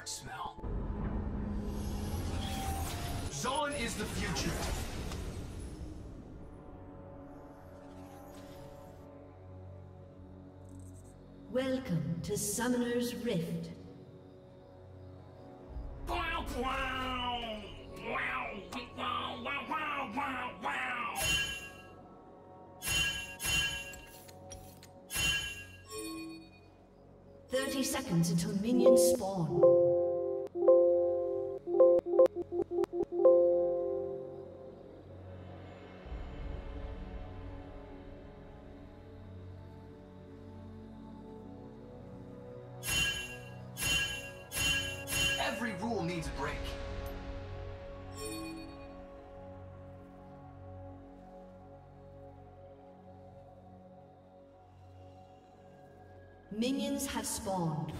smell. Zon is the future. Welcome to Summoner's Rift. Wow, wow, wow, wow, wow, wow, wow, wow. 30 seconds until minions spawn. Every rule needs a break. Minions have spawned.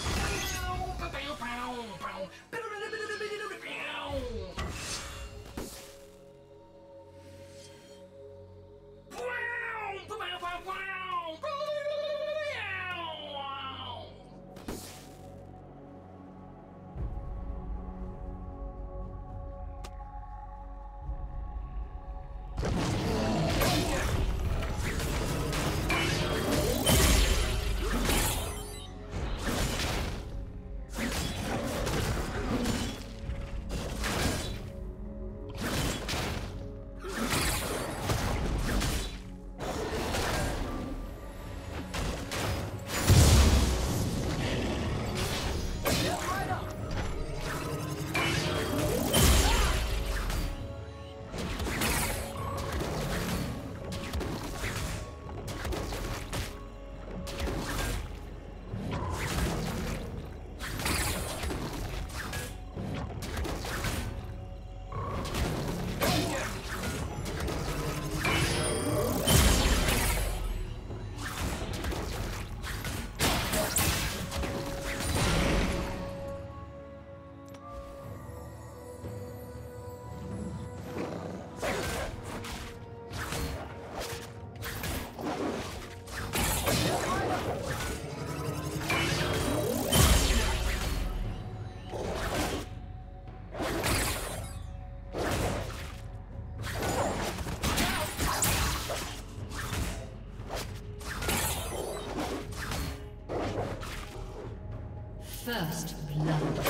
First blood.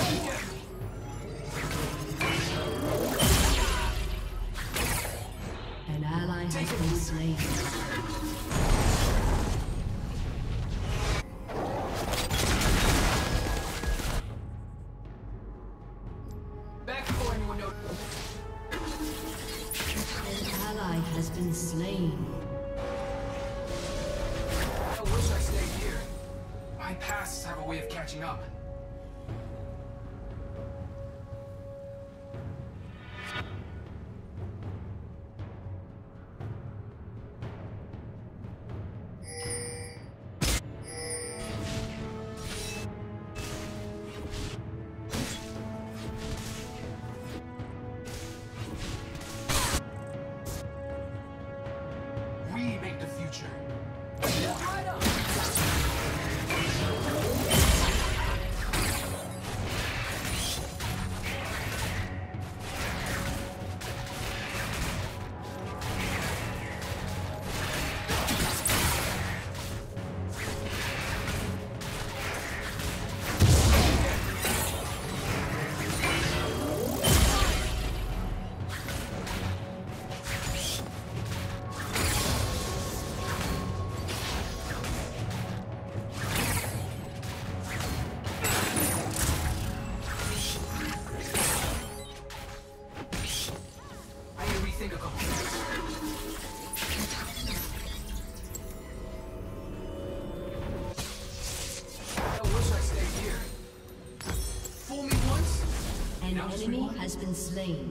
An ally has been slain. Back before anyone knows. An ally has been slain. I wish I stayed here. My pasts have a way of catching up. We make the future. An enemy has been slain.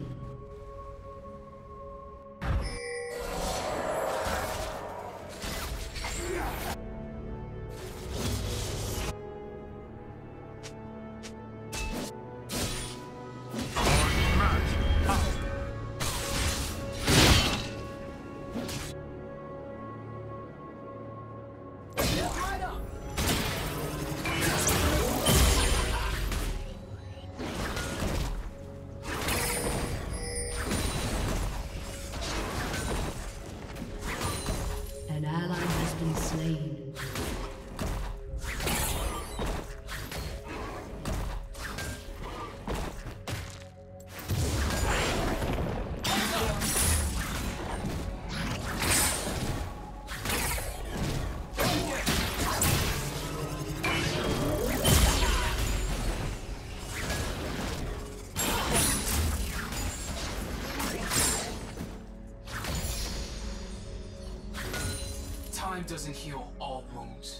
Time doesn't heal all wounds.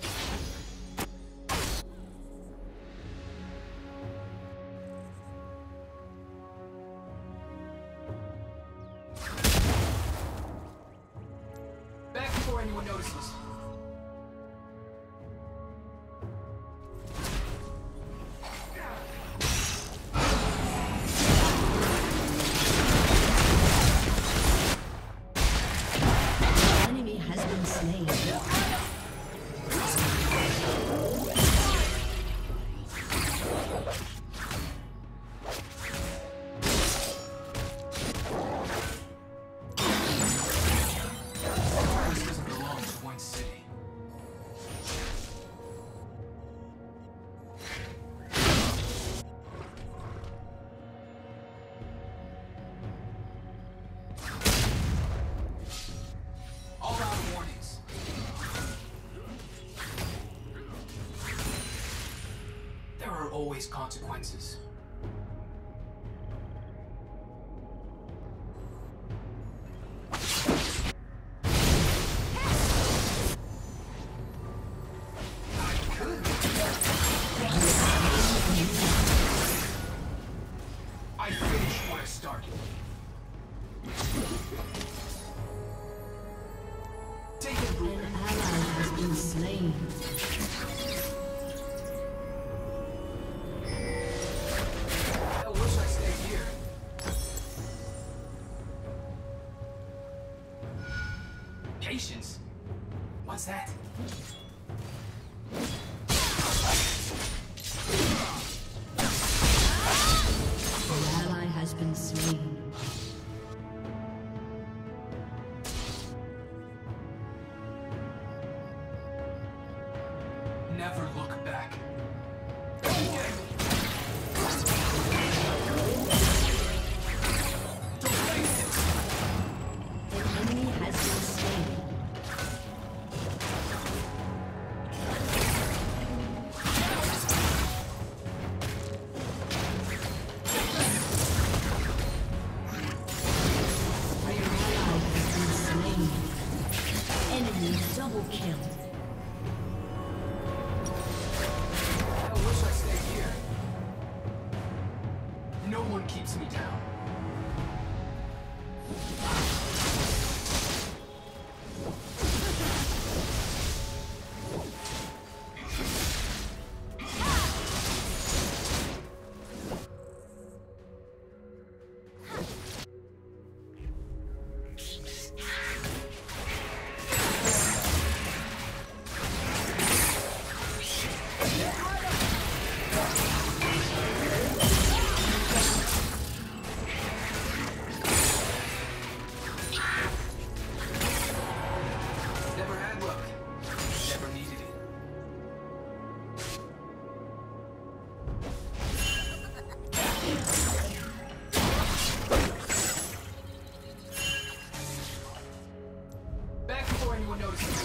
Back before anyone notices. Enemy has been slain. This doesn't belong to one city. All out of warnings. There are always consequences. I finished what I started. Take it, An Ruger. ally has been slain. I wish I stayed here. Patience? What's that? An ally has been slain. Never look back. An enemy has been slain. An ally has been slain. Enemy double kill. I wish I stayed here. No one keeps me down. Never had luck. Never needed it. Back before anyone notices.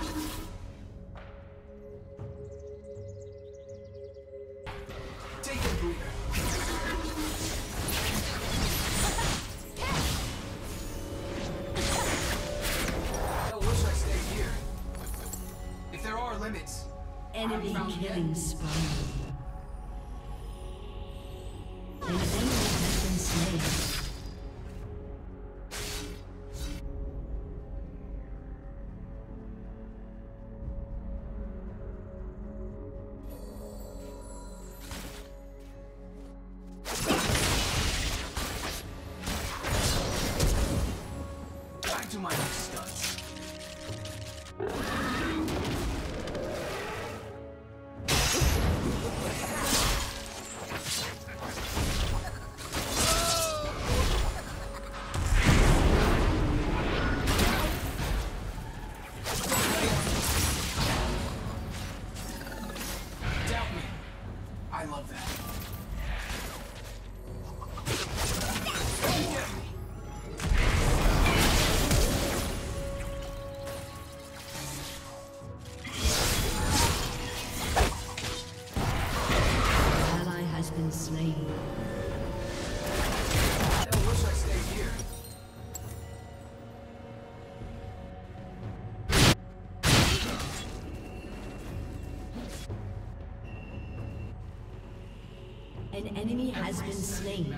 Take a breather. I wish I stayed here. If there are limits, Enemy I'm found killing dead. spree. An enemy has been slain. Back to my own studs. Doubt me. I love that. Get me. An enemy has been slain.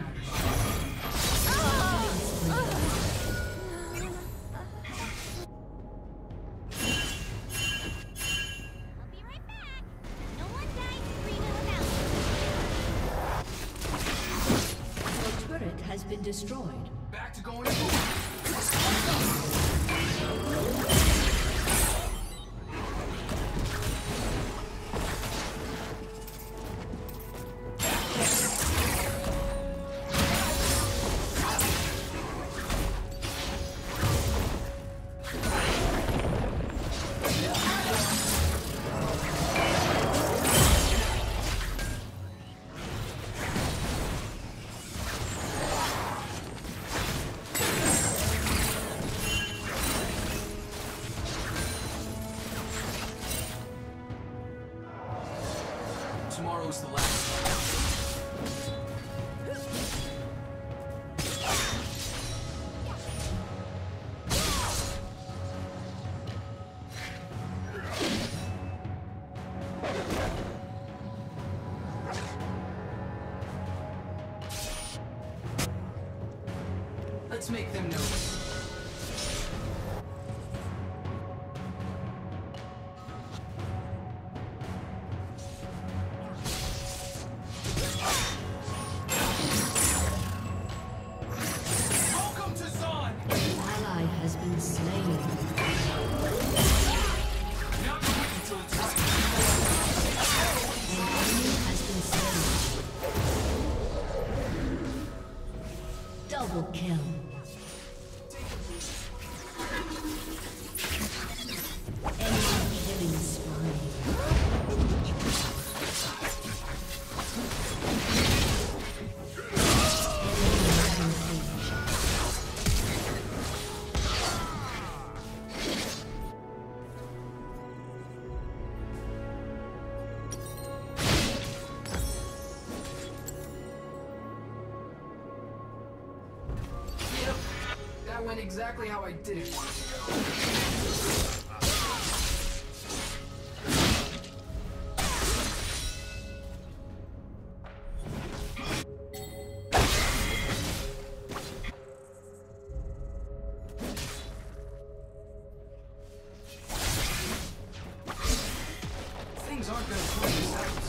Has been destroyed. Back to going. Tomorrow's the last. Let's make them notice. Double kill. Enemy killing spree. That went exactly how I didn't want it to go. Things aren't going to 20 seconds.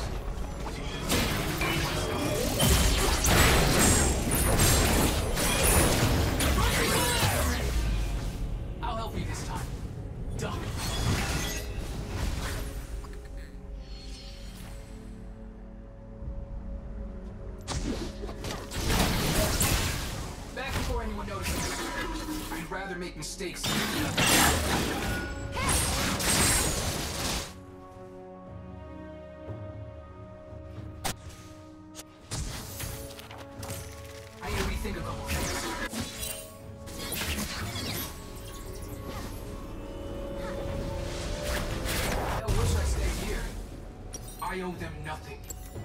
Back before anyone notices. I'd rather make mistakes. I need to rethink about all this. I wish I stayed here. I owe them nothing.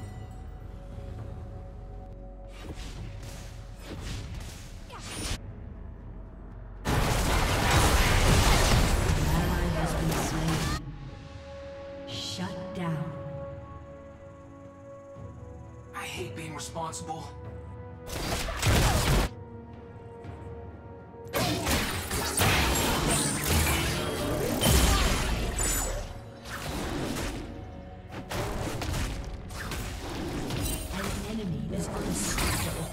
I hate being responsible. An enemy is unstoppable.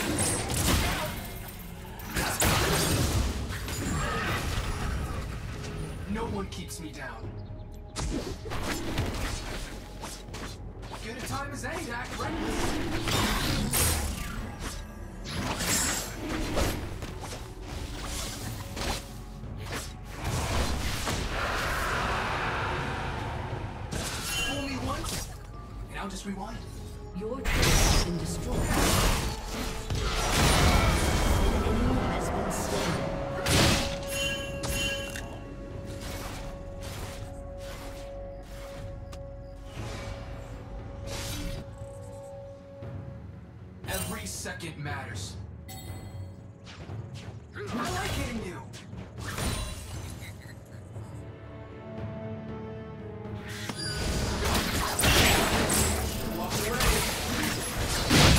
No one keeps me down. Good a time as any to act reckless. Fool me once, and I'll just rewind. Your turret has been destroyed. An enemy has been slain. Every second matters. I like hitting you. Walk away.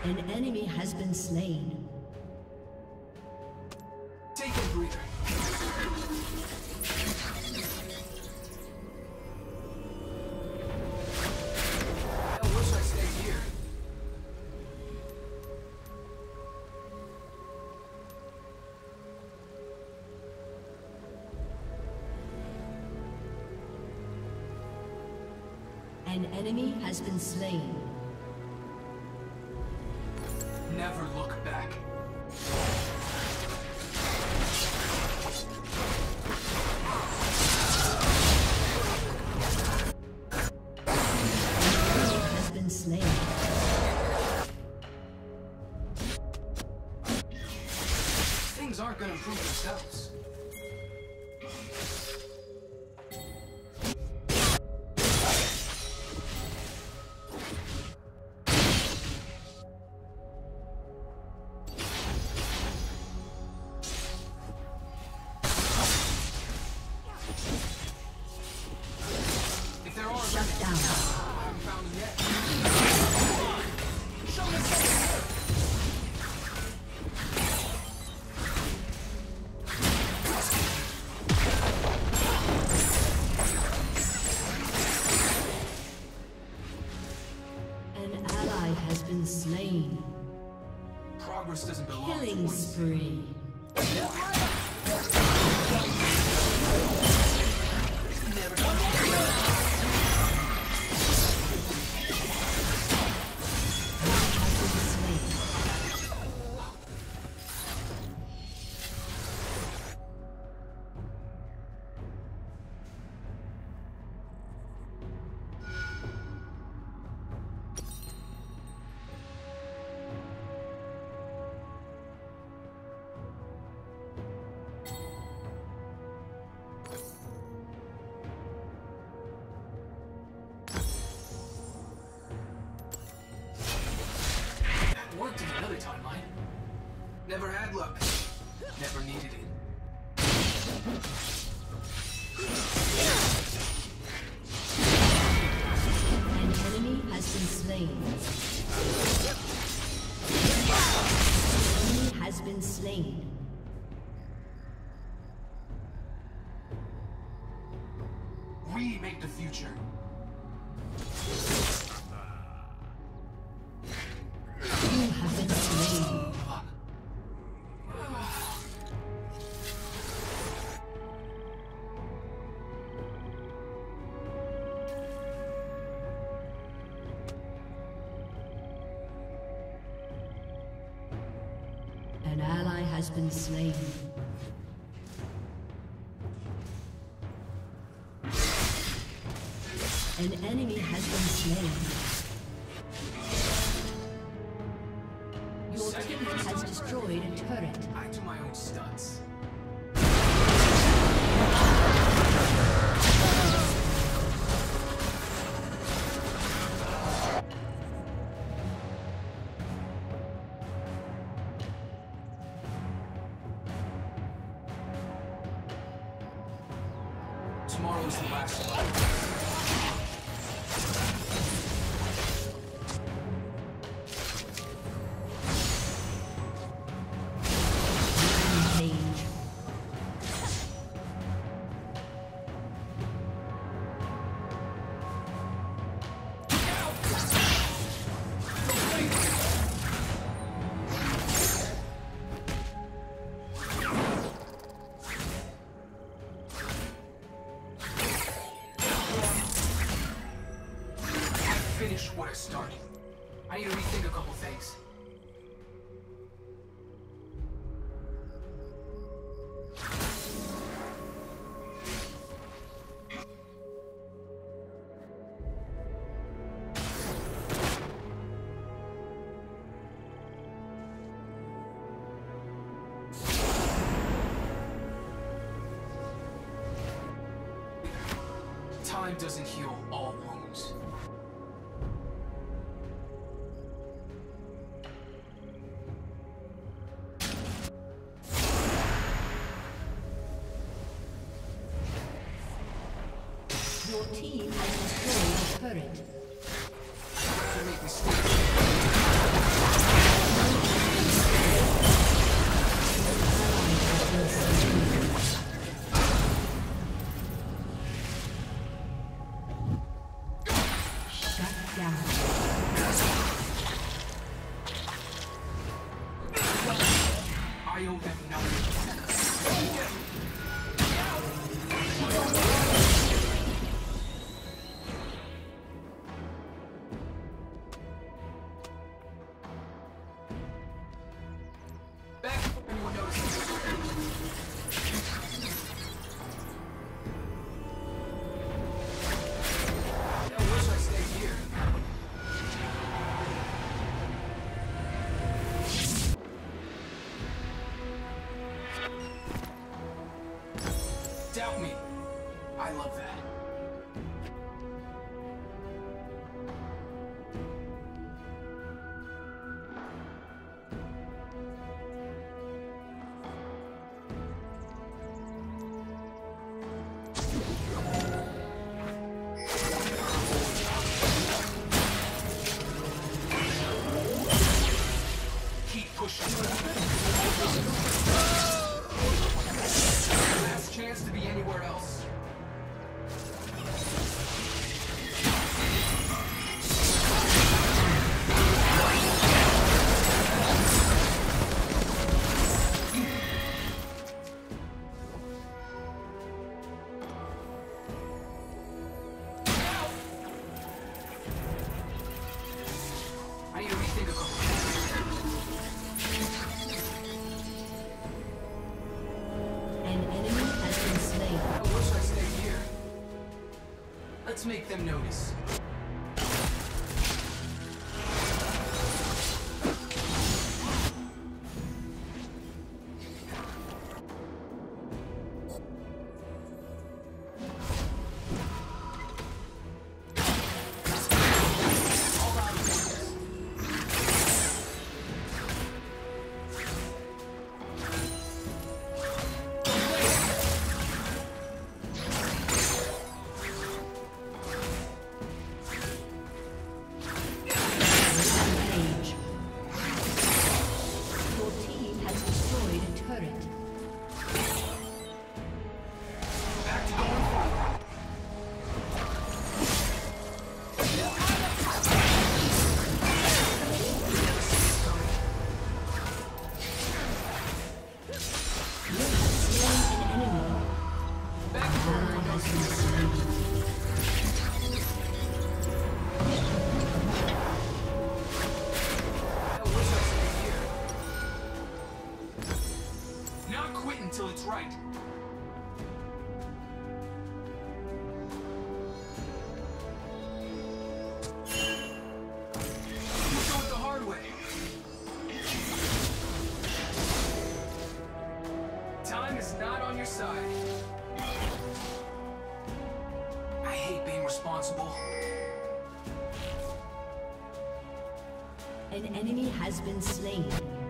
An enemy has been slain. Take a breather. I wish I stayed here. An enemy has been slain. Never look back. Has been slain. Things aren't gonna improve themselves. Slain. Progress doesn't belong Killing spree. Worked in another timeline. Never had luck. Never needed it. An enemy has been slain. An enemy has been slain. We make the future. You have been slain. An ally has been slain. An enemy has been slain. Your team has destroyed a turret. I do my own stunts. Tomorrow's the last one. Finish what I started. I need to rethink a couple things. Time doesn't heal all wounds. Your team has destroyed a turret. To make mistakes. Doubt me. I love that. Keep pushing. Last chance to be anywhere else. I need to rethink a couple. An enemy has been slain. I wish I stayed here. Let's make them notice. Rampage. Your team has destroyed a turret. Back to going forward. Slain an enemy. Back to where Ally we has go. been slain. I wish I stayed here. Not quit until it's right. You go it the hard way. Time is not on your side. I hate being responsible. An enemy has been slain.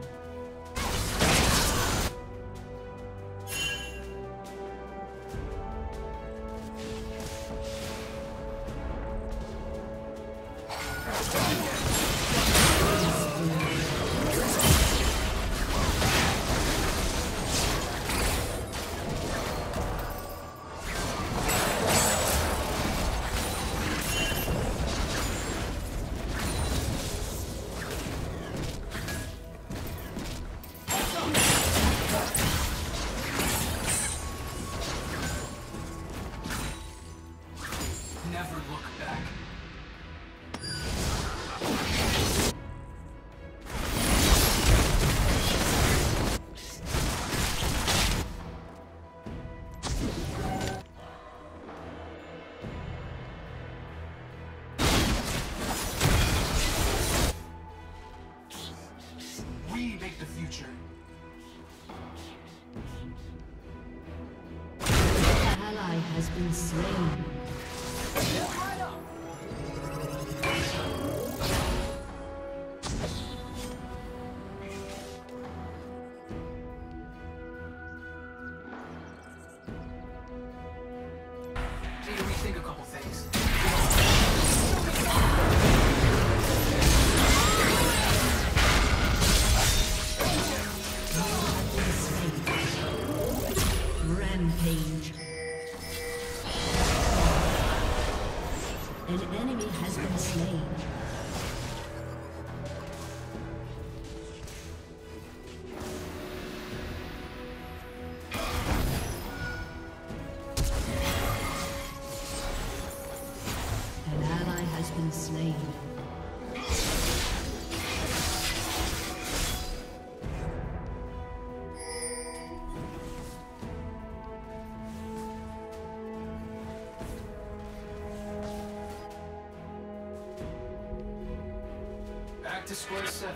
Never look back. We make the future. An ally has been slain. Right up. Need to rethink a couple things. Rampage. An enemy has been slain. An ally has been slain. Back to square 7.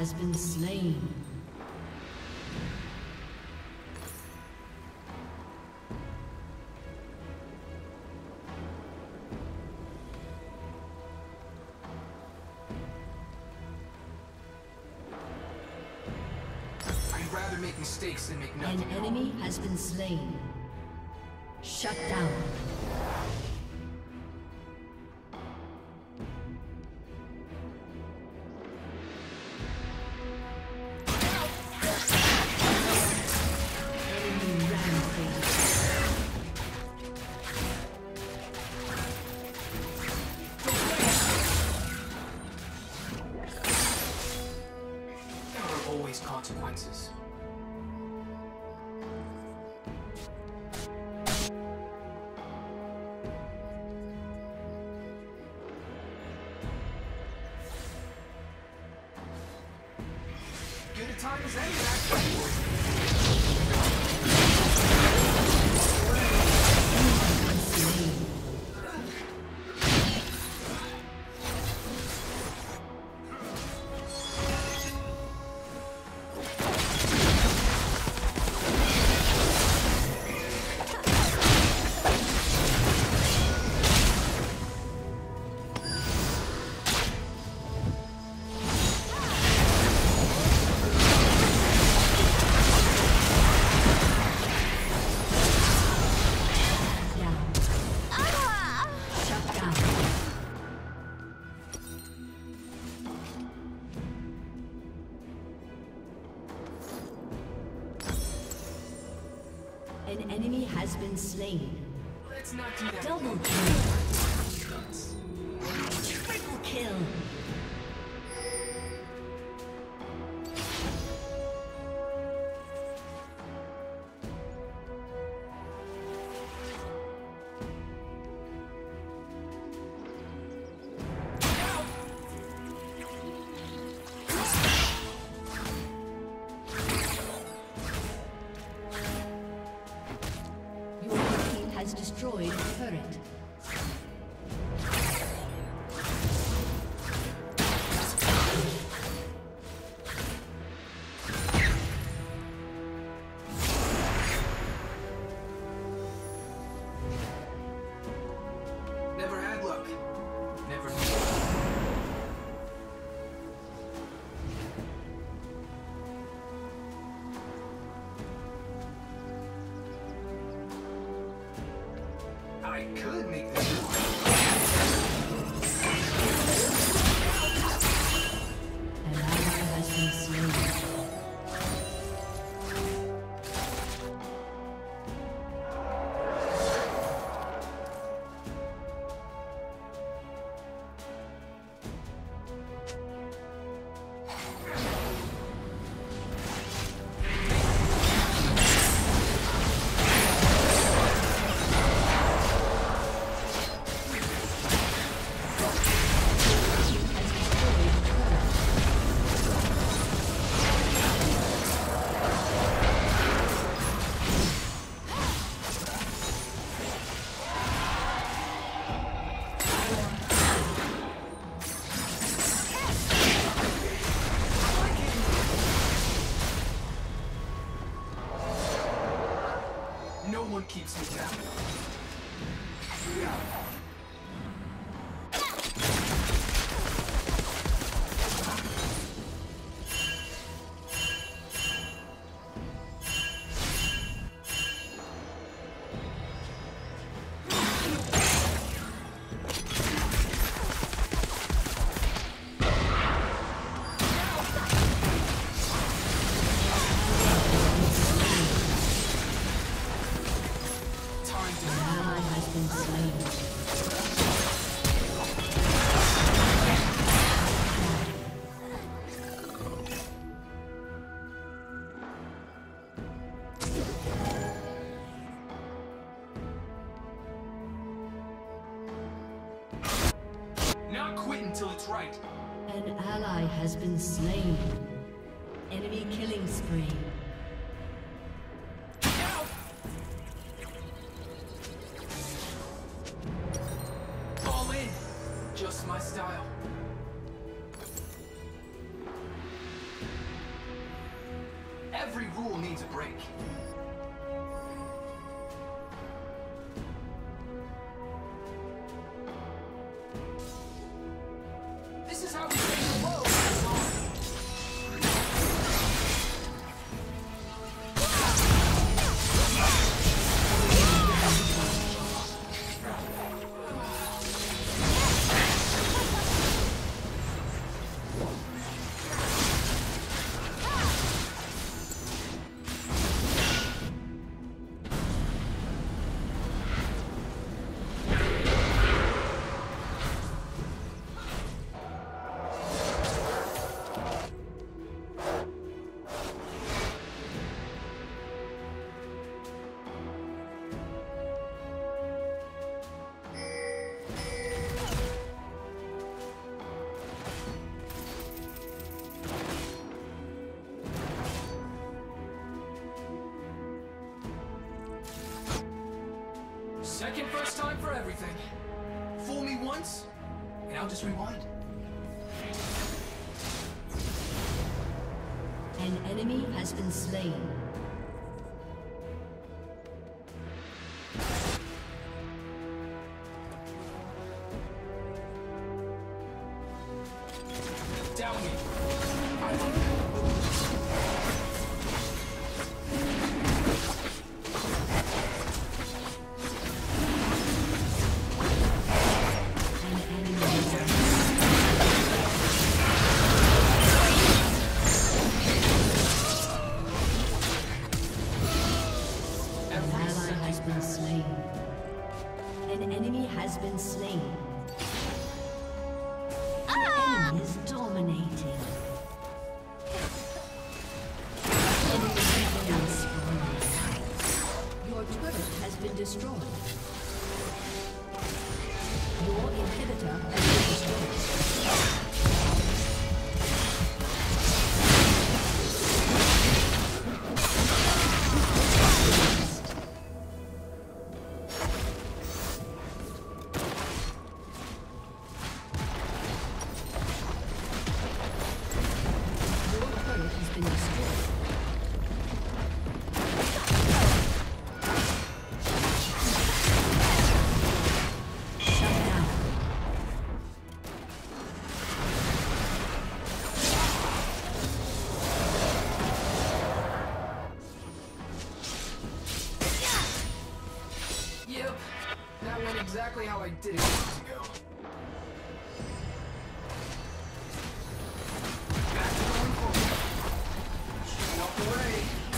has been slain. I'd rather make mistakes than make nothing. An enemy has been slain. Shut down. Consequences. Good a time as any, actually. An enemy has been slain. Let's not do that. Double kill. Triple kill. Destroyed a turret. Never had luck. Never knew. I could make this work. An ally has been slain. No one keeps me down. Not quit until it's right. An ally has been slain. Enemy killing spree. All in. Just my style. Every rule needs a break. This is how we save the world. Second first time for everything. Fool me once, and I'll just rewind. An enemy has been slain. Down me. An enemy has been slain. Ah! Enemy is dominating. Enemy has been Your turret has been destroyed. Your inhibitor has been destroyed. Yep, that went exactly how I did it years ago. Back to going forward. Shooting up the way.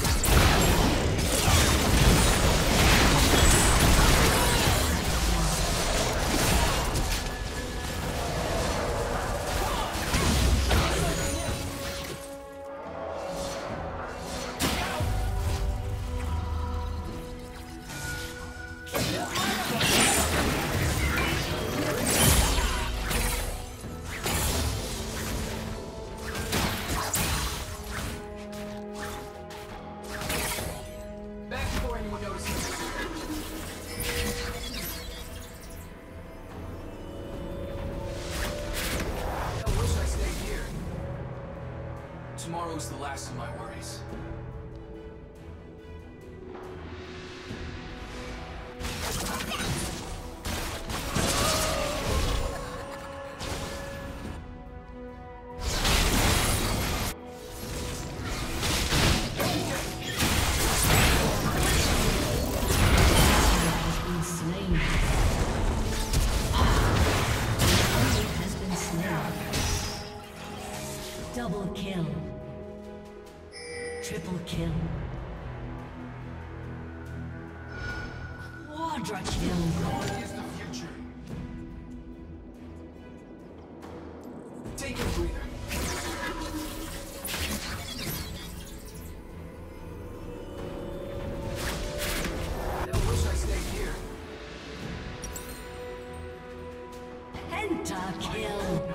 Back before anyone notices. I wish I stayed here. Tomorrow's the last of my worries. Double kill. Triple kill. Quadra kill. What is the future? Take a breather. I wish I stayed here. Pentakill.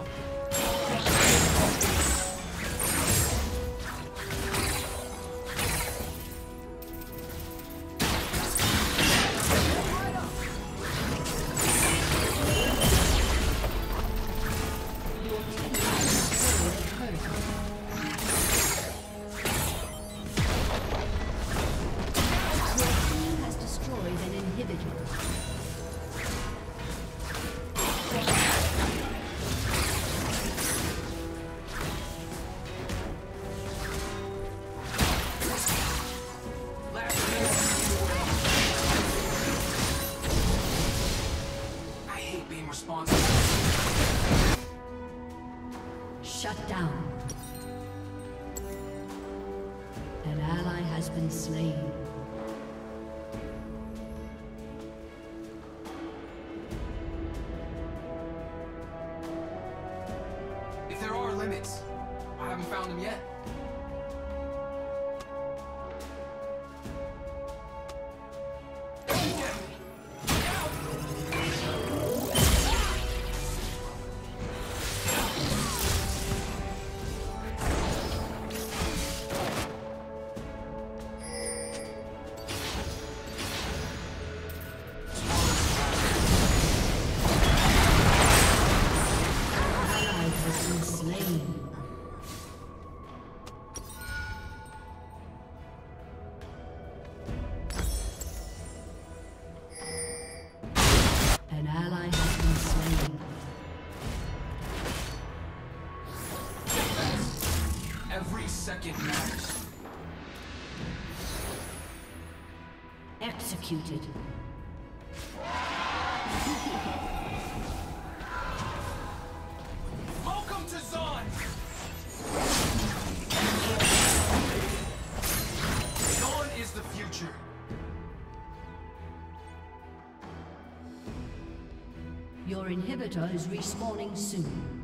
hate being responsible. Shut down. An ally has been slain. If there are limits, I haven't found them yet. Executed. Welcome to Zon! Zon is the future. Your inhibitor is respawning soon.